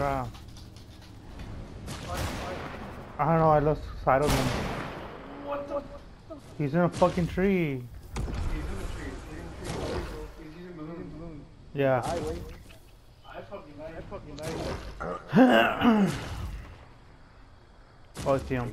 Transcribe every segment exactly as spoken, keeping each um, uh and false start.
crap. I don't know, I lost sight of him. What the? He's in a fucking tree. He's in the tree. He's in the tree. He's using balloons. Yeah. I fucking like. I fucking like. Oh, I see him.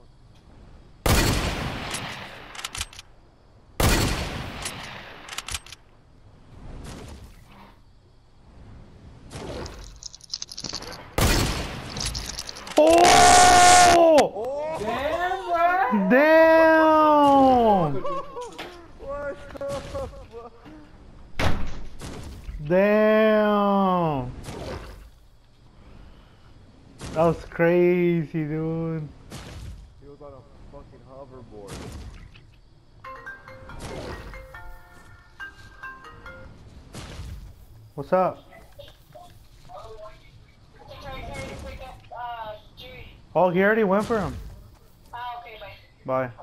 Oh! Damn, Damn! what the fuck? Damn! That was crazy, dude. He was on a fucking hoverboard. What's up? Oh, he already went for him. Oh, okay, bye. Bye.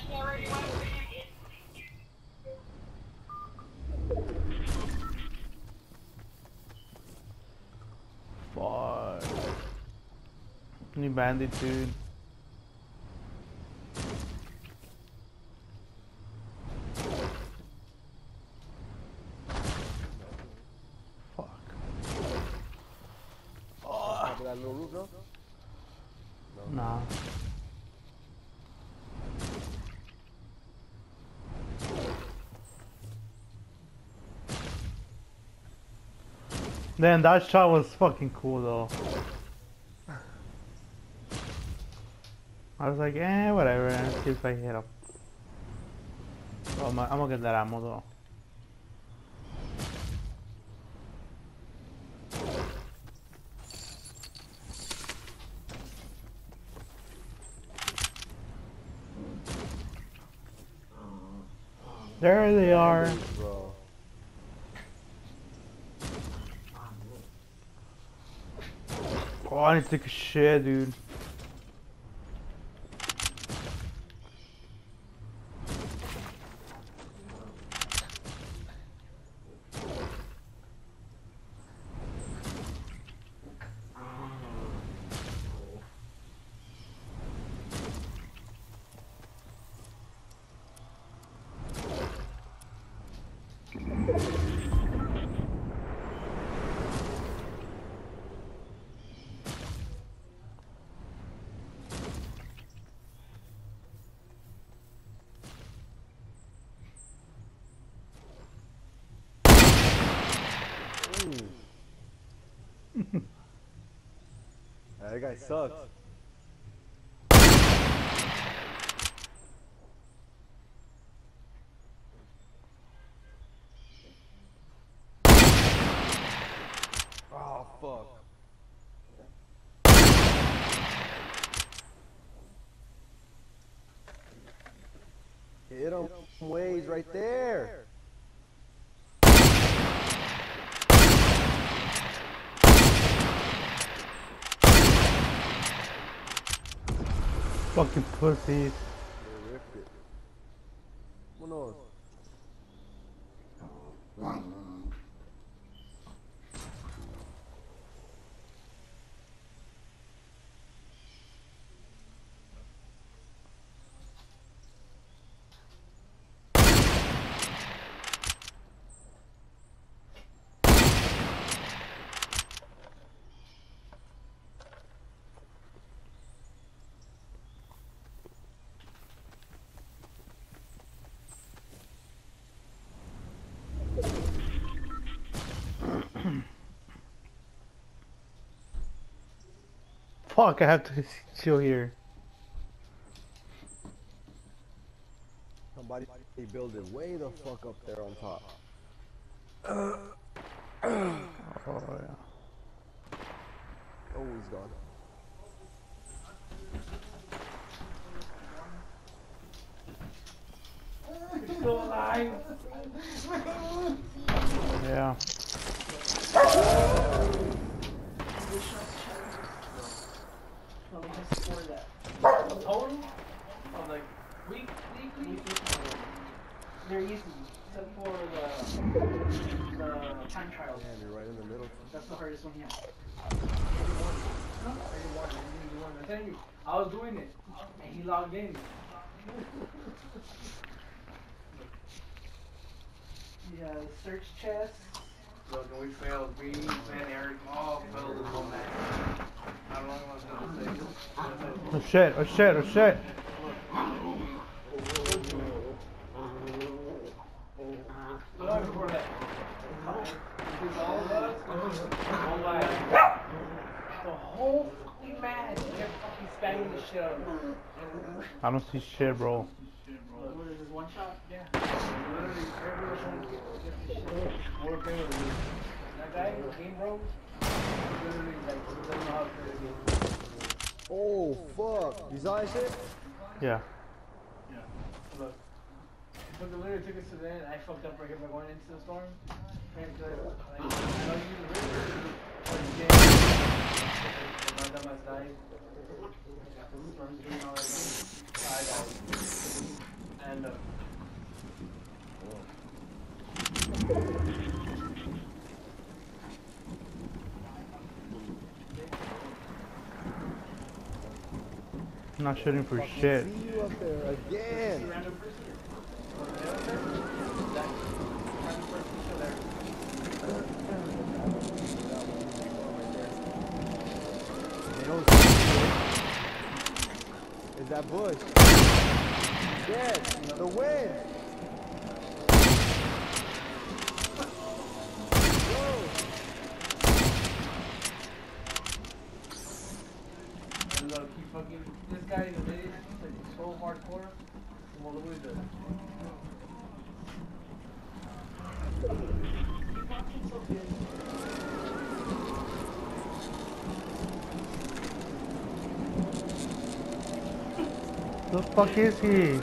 Fuck. New bandit, dude. Fuck. Top of that little roof, no? Nah. Then that shot was fucking cool though. I was like, eh, whatever. See if I hit him. Oh, I'm, I'm gonna get that ammo though. There they are. Bro. Oh, I need to take a shit, dude. That guy sucks. Oh, fuck. Hit him ways right there. Fucking pussies. They ripped it. Vámonos. Fuck, I have to chill here. Somebody build it way the fuck up there on top. Oh yeah. Oh, he's gone. You're still alive. Yeah. Total of like week, weekly. They're easy, except for the the time trials. Man, you're right in the middle. That's the hardest one here. telling you, I was doing it, and he logged in. Yeah, search chest. Look, and we failed. We, Van Eric, all failed this whole match. How long was I gonna say? Oh shit, oh shit, oh shit. Look before that. Because all of us, all like, the whole fucking match, kept fucking spamming the shit out of him. I don't see shit, bro. What is this, one shot? Yeah. Literally, everyone gets the shit. More failed. That guy, Game Bros, literally, like, doesn't know how to play the game. Oh, fuck. You saw that shit? Yeah. Look. Look, it literally took us to the end. I fucked up right here by going into the storm. And, uh, like, I know you use the river, but you can't. My dumb ass died. The storm's doing all that stuff. I died. And, uh, I'm not shooting for shit. See you up there again. random person. Or the other person. That random person still there. They don't see it. Is that bush? Yes, the wind. And look, he fucking, this guy in the video, he's like so hardcore. From all the way to. The fuck is he?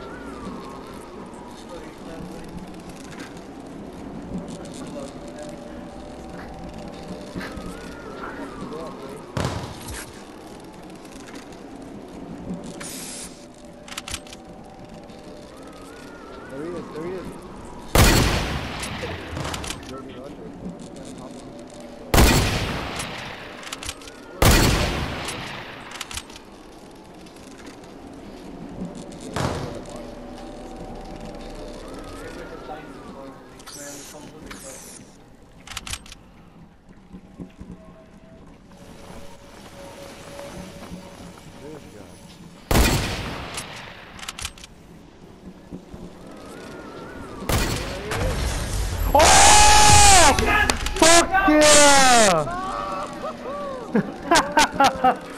There he is, there he is. Dirty under. Oh! Fuck yeah!